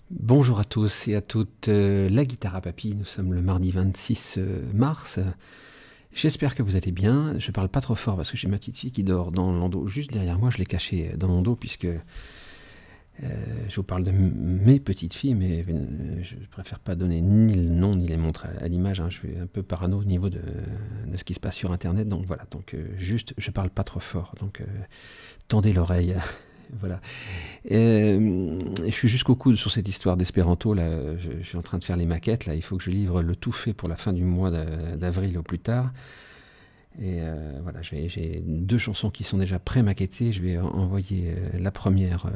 Bonjour à tous et à toutes, la guitare à papy, nous sommes le mardi 26 mars. J'espère que vous allez bien. Je parle pas trop fort parce que j'ai ma petite fille qui dort dans le landau juste derrière moi. Je l'ai cachée dans mon dos puisque je vous parle de mes petites filles, mais je préfère pas donner ni le nom ni les montrer à l'image. Hein. Je suis un peu parano au niveau de ce qui se passe sur Internet. Donc voilà, donc juste, je parle pas trop fort. Donc tendez l'oreille. Voilà. Je suis jusqu'au coude sur cette histoire d'espéranto. Là, je suis en train de faire les maquettes. Là, il faut que je livre le tout fait pour la fin du mois d'avril au plus tard. Et voilà, j'ai deux chansons qui sont déjà pré-maquettées. Je vais envoyer la première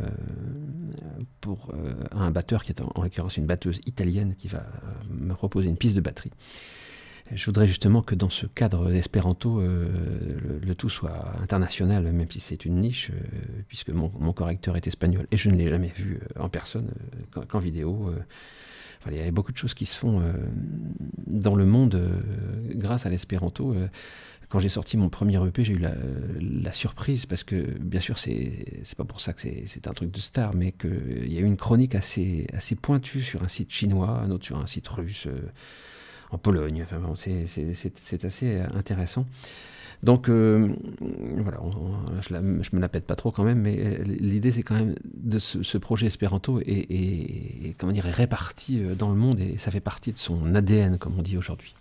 à un batteur qui est en l'occurrence une batteuse italienne qui va me proposer une piste de batterie. Je voudrais justement que dans ce cadre d'espéranto, le tout soit international, même si c'est une niche, puisque mon correcteur est espagnol et je ne l'ai jamais vu en personne qu'en vidéo. Enfin, il y a beaucoup de choses qui se font dans le monde grâce à l'espéranto. Quand j'ai sorti mon premier EP, j'ai eu la surprise, parce que bien sûr, c'est pas pour ça que c'est un truc de star, mais qu'il y a eu une chronique assez pointue sur un site chinois, un autre sur un site russe. En Pologne, enfin, bon, c'est assez intéressant. Donc voilà, je me la pète pas trop quand même, mais l'idée c'est quand même de ce projet espéranto et comment dire, est réparti dans le monde et ça fait partie de son ADN, comme on dit aujourd'hui.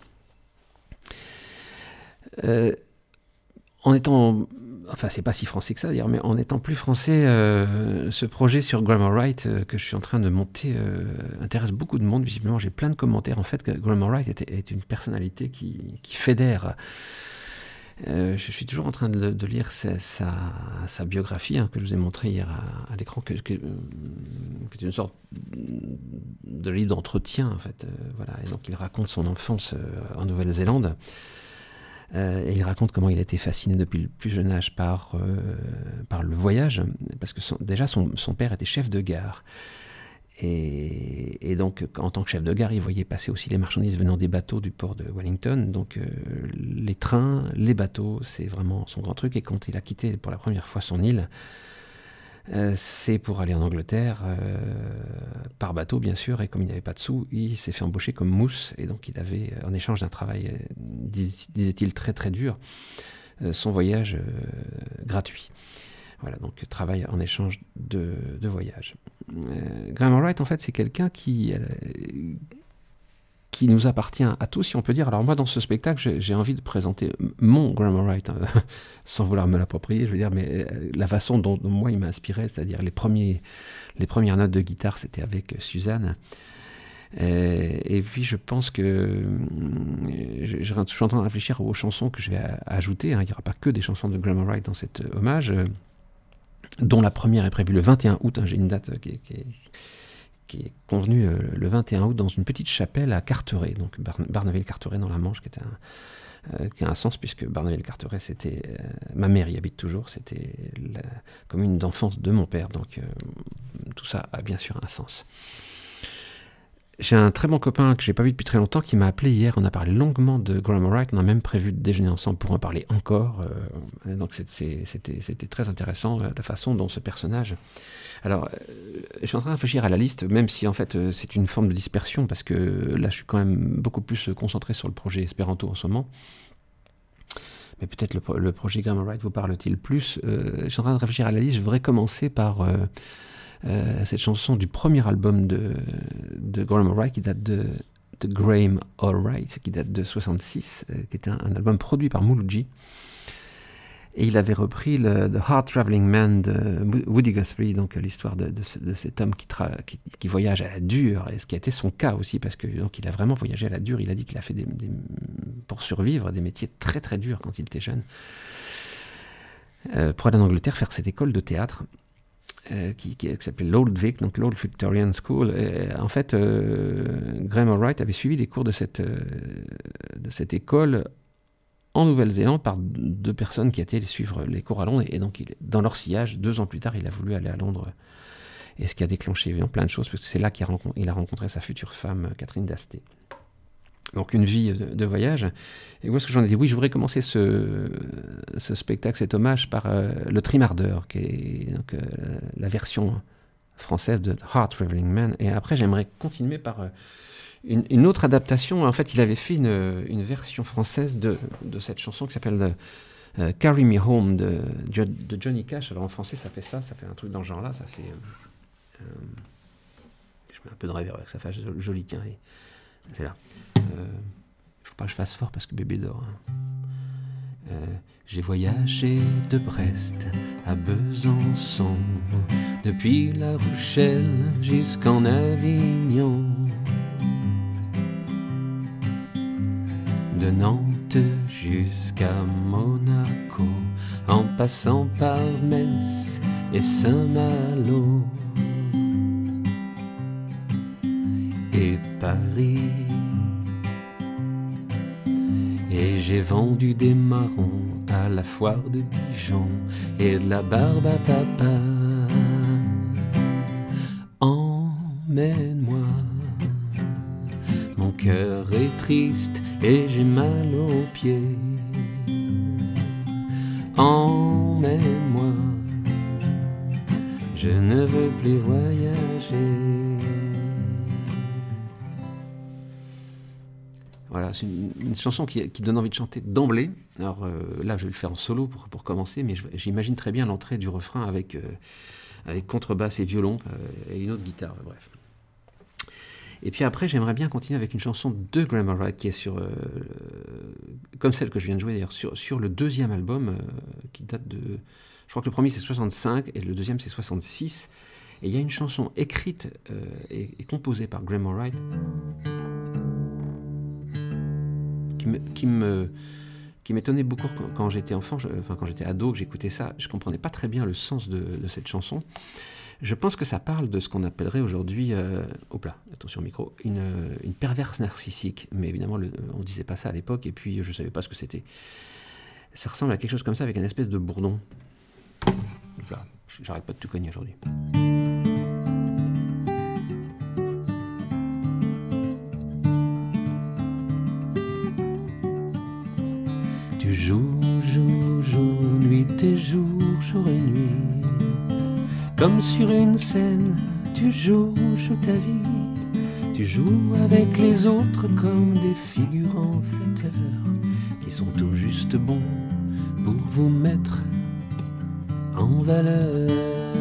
En étant, enfin c'est pas si français que ça d'ailleurs, mais en étant plus français, ce projet sur Grammarwrite que je suis en train de monter intéresse beaucoup de monde. Visiblement j'ai plein de commentaires. En fait, Grammarwrite est une personnalité qui fédère. Je suis toujours en train de lire sa biographie, hein, que je vous ai montré hier à l'écran, qui est une sorte de livre d'entretien en fait. Voilà. Et donc il raconte son enfance en Nouvelle-Zélande. Et il raconte comment il a été fasciné depuis le plus jeune âge par le voyage, parce que déjà son père était chef de gare. Et donc, en tant que chef de gare, il voyait passer aussi les marchandises venant des bateaux du port de Wellington. Donc, les trains, les bateaux, c'est vraiment son grand truc. Et quand il a quitté pour la première fois son île, c'est pour aller en Angleterre, par bateau bien sûr, et comme il n'avait pas de sous, il s'est fait embaucher comme mousse, et donc il avait, en échange d'un travail, disait-il, très très dur, son voyage gratuit. Voilà, donc travail en échange de voyage. Grammarwrite, en fait, c'est quelqu'un qui nous appartient à tous, si on peut dire. Alors moi, dans ce spectacle, j'ai envie de présenter mon Grammarwrite, hein, sans vouloir me l'approprier, je veux dire, mais la façon dont moi il m'a inspiré, c'est-à-dire les premières notes de guitare, c'était avec Suzanne. Et puis je pense que je suis en train de réfléchir aux chansons que je vais ajouter, hein. Il n'y aura pas que des chansons de Grammarwrite dans cet hommage, dont la première est prévue le 21 août, hein. J'ai une date qui est convenue le 21 août dans une petite chapelle à Carteret, donc Barneville-Carteret dans la Manche, qui a un sens, puisque Barneville-Carteret, c'était ma mère y habite toujours, c'était la commune d'enfance de mon père, donc tout ça a bien sûr un sens. J'ai un très bon copain que j'ai pas vu depuis très longtemps qui m'a appelé hier. On a parlé longuement de Grammarwrite. On a même prévu de déjeuner ensemble pour en parler encore. Donc c'était très intéressant la façon dont ce personnage. Alors, je suis en train de réfléchir à la liste, même si en fait c'est une forme de dispersion, parce que là je suis quand même beaucoup plus concentré sur le projet Espéranto en ce moment. Mais peut-être le projet Grammarwrite vous parle-t-il plus. Je suis en train de réfléchir à la liste. Je voudrais commencer par cette chanson du premier album de Grammarwrite, qui date de Graham Allwright, qui date de 66, qui était un album produit par Mouloudji. Et il avait repris The Hard Traveling Man de Woody Guthrie, donc l'histoire de cet homme qui voyage à la dure, et ce qui a été son cas aussi, parce que donc il a vraiment voyagé à la dure. Il a dit qu'il a fait pour survivre des métiers très très durs quand il était jeune, pour aller en Angleterre faire cette école de théâtre. Qui s'appelait l'Old Vic, donc l'Old Victorian School. Et, en fait, Grammarwrite avait suivi les cours de cette école en Nouvelle-Zélande par deux personnes qui étaient suivre les cours à Londres. Et donc, dans leur sillage, 2 ans plus tard, il a voulu aller à Londres. Et ce qui a déclenché évidemment plein de choses, parce que c'est là qu'il a rencontré sa future femme, Catherine Dasté. Donc une vie de voyage. Et où est-ce que j'en ai dit? Oui, je voudrais commencer ce spectacle, cet hommage, par le Trimardeur, qui est donc, la version française de Heart Traveling Man. Et après, j'aimerais continuer par une autre adaptation. En fait, il avait fait une version française de cette chanson qui s'appelle Carry Me Home de Johnny Cash. Alors en français, ça fait un truc dans ce genre-là. Ça fait. Je mets un peu de reverb, que ça fasse joli. Tiens, allez, c'est là. Il faut pas que je fasse fort parce que bébé dort. Hein. J'ai voyagé de Brest à Besançon, depuis La Rochelle jusqu'en Avignon, de Nantes jusqu'à Monaco, en passant par Metz et Saint-Malo et Paris. Et j'ai vendu des marrons à la foire de Dijon et de la barbe à papa. Emmène-moi, mon cœur est triste et j'ai mal aux pieds. Emmène-moi, je ne veux plus voyager. Voilà, c'est une chanson qui donne envie de chanter d'emblée. Alors là, je vais le faire en solo pour commencer, mais j'imagine très bien l'entrée du refrain avec contrebasse et violon et une autre guitare, bref. Et puis après, j'aimerais bien continuer avec une chanson de Graham Allred qui est sur, comme celle que je viens de jouer d'ailleurs, sur le deuxième album qui date de, je crois que le premier c'est 65 et le deuxième c'est 66. Et il y a une chanson écrite et composée par Graham Allred qui m'étonnait beaucoup quand j'étais enfant, quand j'étais ado, que j'écoutais ça. Je ne comprenais pas très bien le sens de cette chanson. Je pense que ça parle de ce qu'on appellerait aujourd'hui, attention micro, une perverse narcissique. Mais évidemment, on ne disait pas ça à l'époque, et puis je ne savais pas ce que c'était. Ça ressemble à quelque chose comme ça, avec une espèce de bourdon. Voilà, j'arrête pas de tout cogner aujourd'hui. Tu joues, joues, joues, nuit et jour, jour et nuit. Comme sur une scène, tu joues ta vie. Tu joues avec les autres comme des figurants flatteurs qui sont tout juste bons pour vous mettre en valeur.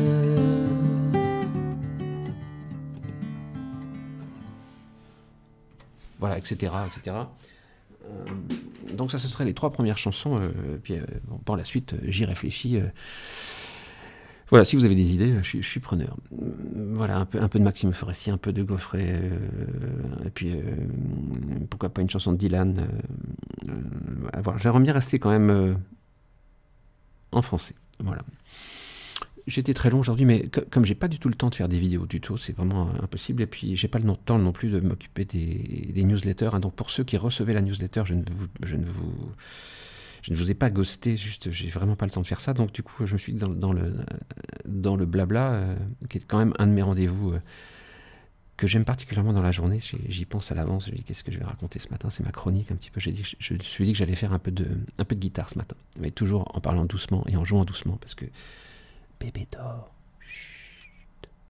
Voilà, etc., etc. Donc ça, ce serait les trois premières chansons. Puis bon, pour la suite, j'y réfléchis. Voilà, si vous avez des idées, je suis preneur. Voilà, un peu de Maxime Forestier, un peu de Gaufret, et puis pourquoi pas une chanson de Dylan. Voilà, j'aimerais bien rester quand même en français. Voilà. J'étais très long aujourd'hui, mais comme j'ai pas du tout le temps de faire des vidéos tuto, c'est vraiment impossible. Et puis j'ai pas le temps non plus de m'occuper des newsletters. Hein. Donc pour ceux qui recevaient la newsletter, je ne vous ai pas ghosté, juste j'ai vraiment pas le temps de faire ça. Donc du coup, je me suis dit dans le blabla, qui est quand même un de mes rendez-vous que j'aime particulièrement dans la journée. J'y pense à l'avance. Je me dis qu'est-ce que je vais raconter ce matin. C'est ma chronique un petit peu. Je me suis dit que j'allais faire un peu de guitare ce matin, mais toujours en parlant doucement et en jouant doucement parce que bébé dort.